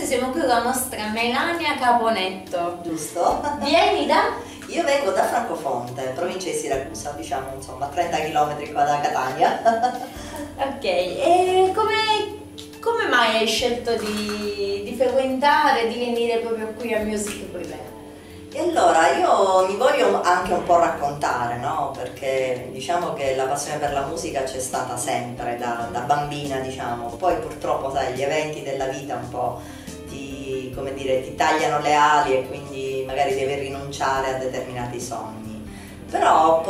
siamo qui con la nostra Melania Caponetto. Giusto? Vieni da? Io vengo da Francofonte, provincia di Siracusa, diciamo, insomma, 30 km qua da Catania. Ok, e come mai hai scelto di frequentare, di venire proprio qui a Music Privé? E allora io mi voglio anche un po' raccontare, no? Perché diciamo che la passione per la musica c'è stata sempre, da bambina, diciamo. Poi purtroppo, sai, gli eventi della vita un po' come dire, ti tagliano le ali e quindi magari devi rinunciare a determinati sogni. Però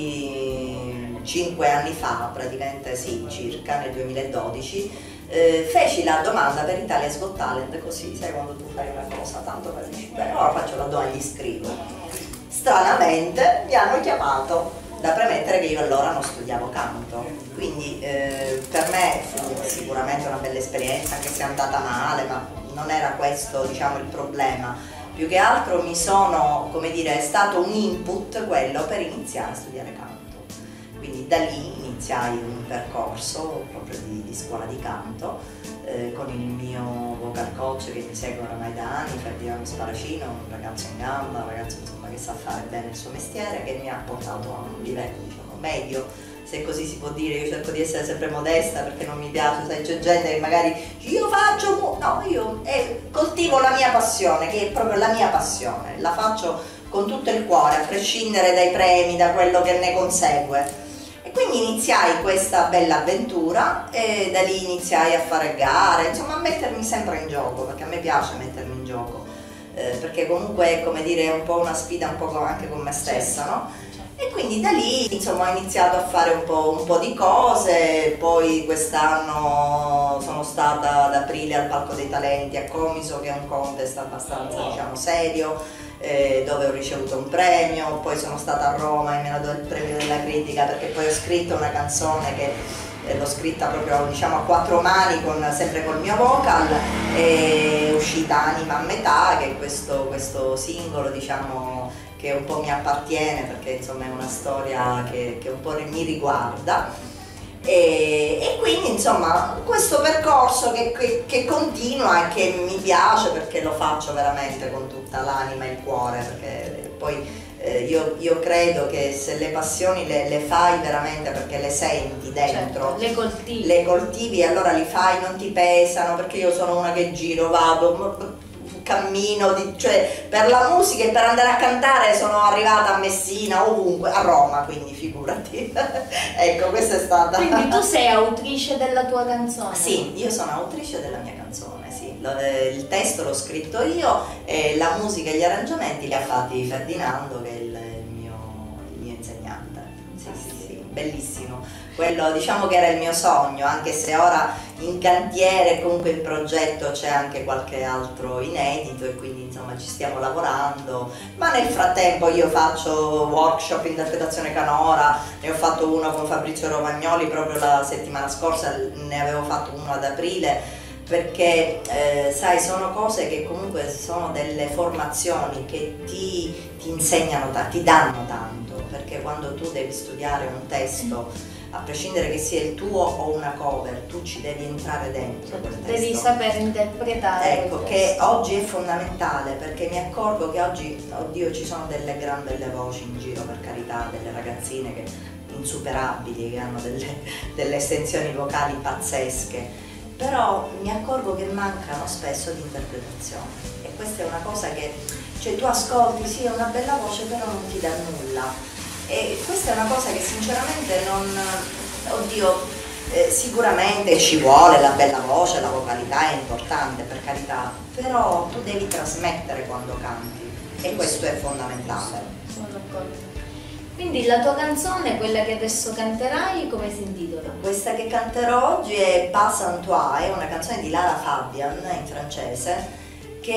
poi 5 anni fa, praticamente sì, circa, nel 2012, feci la domanda per Italia's Got Talent, così, sai, quando tu fai una cosa tanto per dici, beh, ora faccio la domanda e gli scrivo. Stranamente mi hanno chiamato, da premettere che io allora non studiavo canto, quindi per me fu sicuramente una bella esperienza, anche se è andata male, ma non era questo, diciamo, il problema. Più che altro mi sono, come dire, è stato un input quello per iniziare a studiare canto. Quindi da lì iniziai un percorso proprio di scuola di canto con il mio vocal coach che mi segue oramai da anni, Ferdinando Sparacino, un ragazzo in gamba, un ragazzo insomma, che sa fare bene il suo mestiere, che mi ha portato a un livello, diciamo, medio, se così si può dire. Io cerco di essere sempre modesta perché non mi piace, sai, c'è gente che magari io faccio, no, io coltivo la mia passione, che è proprio la mia passione, la faccio con tutto il cuore, a prescindere dai premi, da quello che ne consegue. E quindi iniziai questa bella avventura e da lì iniziai a fare gare, insomma a mettermi sempre in gioco, perché a me piace mettermi in gioco, perché comunque è, come dire, un po' una sfida un po' anche con me stessa, no? E quindi da lì insomma ho iniziato a fare un po' di cose, poi quest'anno sono stata ad aprile al Palco dei Talenti a Comiso, che è un contest abbastanza, diciamo, serio, dove ho ricevuto un premio. Poi sono stata a Roma e mi hanno dato il premio della critica perché poi ho scritto una canzone che l'ho scritta proprio, diciamo, a 4 mani, sempre col mio vocal, è uscita Anima a metà, che è questo singolo, diciamo, che un po' mi appartiene perché insomma è una storia che un po' mi riguarda. E quindi insomma questo percorso che continua e che mi piace perché lo faccio veramente con tutta l'anima e il cuore, perché poi io credo che se le passioni le fai veramente perché le senti dentro, certo, le coltivi, allora li fai, non ti pesano, perché io sono una che giro, vado, cammino, cioè per la musica e per andare a cantare sono arrivata a Messina, ovunque, a Roma, quindi figurati. Ecco, questa è stata. Quindi tu sei autrice della tua canzone? Sì, io sono autrice della mia canzone, sì. Il testo l'ho scritto io e la musica e gli arrangiamenti li ha fatti Ferdinando, che è il mio insegnante. Sì, sì, sì, bellissimo. Quello, diciamo, che era il mio sogno, anche se ora in cantiere, comunque in progetto c'è anche qualche altro inedito e quindi insomma ci stiamo lavorando, ma nel frattempo io faccio workshop interpretazione canora, ne ho fatto uno con Fabrizio Romagnoli proprio la settimana scorsa, ne avevo fatto uno ad aprile, perché sai, sono cose che comunque sono delle formazioni che ti insegnano, ti danno tanto, perché quando tu devi studiare un testo, a prescindere che sia il tuo o una cover, tu ci devi entrare dentro quel testo. Devi saper interpretare. Ecco, che oggi è fondamentale, perché mi accorgo che oggi, oddio, ci sono delle gran belle voci in giro, per carità, delle ragazzine insuperabili, che hanno delle estensioni vocali pazzesche, però mi accorgo che mancano spesso di interpretazione. E questa è una cosa che, cioè, tu ascolti, sì, è una bella voce, però non ti dà nulla. E questa è una cosa che sinceramente non, oddio, sicuramente ci vuole la bella voce, la vocalità è importante, per carità, però tu devi trasmettere quando canti e questo è fondamentale. Sono d'accordo. Quindi la tua canzone, quella che adesso canterai, come si intitola? Questa che canterò oggi è Pas en toi, è una canzone di Lara Fabian in francese, che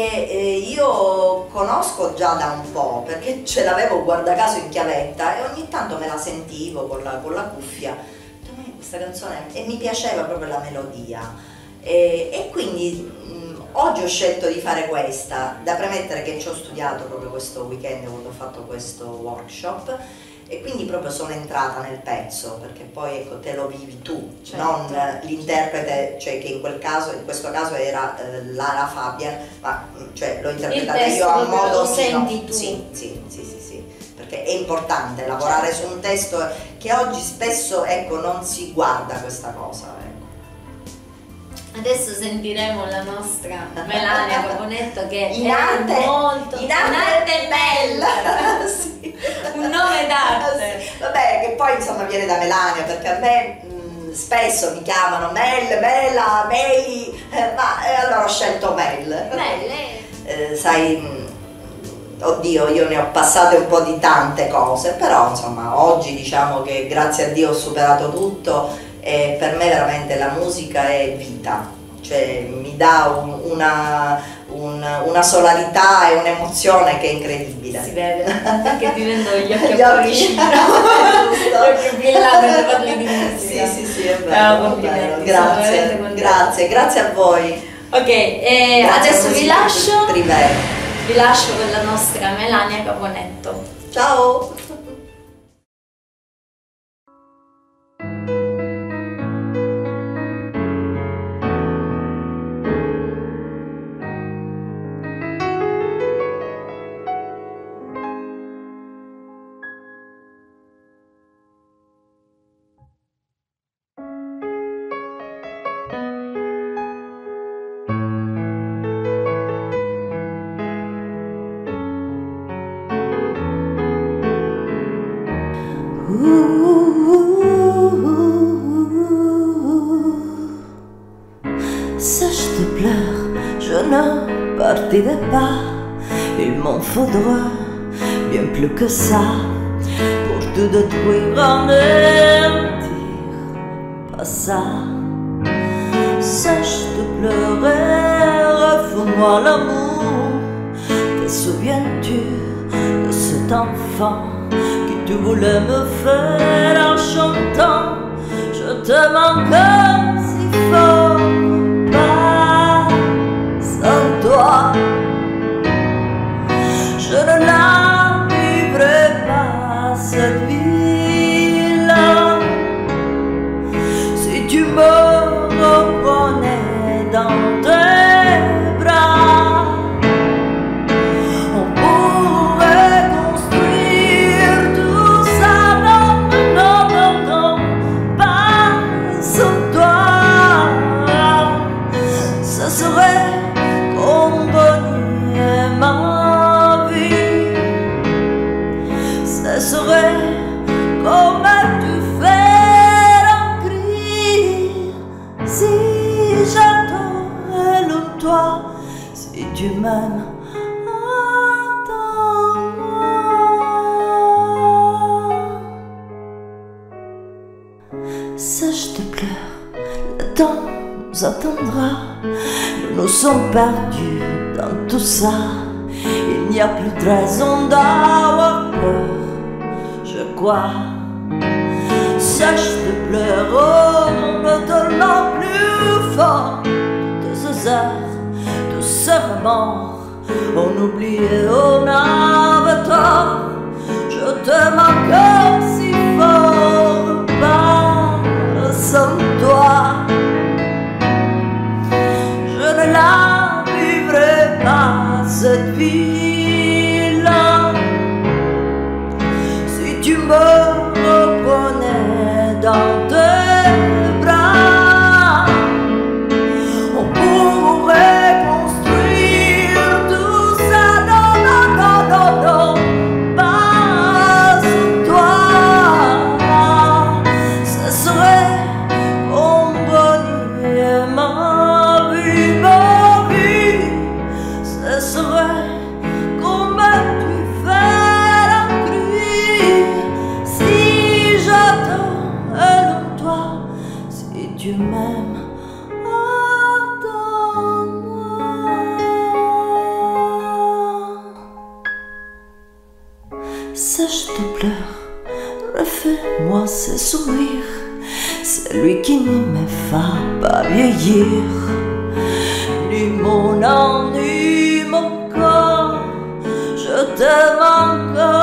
io conosco già da un po', perché ce l'avevo guarda caso in chiavetta e ogni tanto me la sentivo con la cuffia, questa canzone, e mi piaceva proprio la melodia e quindi oggi ho scelto di fare questa, da premettere che ci ho studiato proprio questo weekend quando ho fatto questo workshop e quindi proprio sono entrata nel pezzo, perché poi ecco te lo vivi tu, certo, non l'interprete, cioè che in questo caso era Lara Fabian, ma cioè l'ho interpretata io a modo lo senti tu. Sì, perché è importante lavorare su un testo che oggi spesso ecco non si guarda questa cosa. Ecco. Adesso sentiremo la nostra Melania Caponetto che in è arte, molto in arte bella. Sì. Un nome d'arte. Sì. Vabbè, che poi insomma viene da Melania, perché a me spesso mi chiamano Mela, Meli, ma allora ho scelto Mel. Sai, oddio, io ne ho passate un po' di tante cose, però insomma oggi diciamo che grazie a Dio ho superato tutto. E per me veramente la musica è vita, cioè mi dà una solarità e un'emozione che è incredibile. Si vede, perché ti vendo gli occhi Gli a occhi porcino, gli occhi brillati quando parli di musica. Sì, è vero, grazie a voi. Ok, adesso vi lascio con la nostra Melania Caponetto. Ciao! Si je te pleure, je ne partirai pas. Il m'en faudra bien plus que ça pour te détruire, anéantir. Pas ça. Si je te pleurais, refais-moi l'amour. Te souviens-tu de cet enfant qui tu voulais me faire en chantant? Je te manque si fort. Sans toi, je ne la vivrai pas cette vie-là. Si tu me reprenais dans tes bras, on pourrait construire tout ça. Non, pas sans toi. Ce serait ma vie, ce serait comme tu fais un cri. Si j'attends de toi, si tu m'aimes, attends-moi. Si je te pleure, le temps nous attendra. Nous sommes perdus dans tout ça. Il n'y a plus de raison d'avoir peur, je crois. Si je te pleure, on ne donnera plus fort. De ces heures, tous ces remords, on oublie et on avait tort. Je te manque si fort, pas sans toi. Je ne la vivrai pas cette vie-là. Si tu me reprenais dans tes bras, on pourrait construire tout ça. Non, pas sans toi. Ce serait comme bonheur ma vie. Ce serait comme tu fais la cri. Si j'attends de toi, si tu m'aimes, attends-moi. Si je te pleure, refais-moi ce sourire, celui qui ne me fait pas vieillir. Ni mon âme, ni mon corps, je te manque.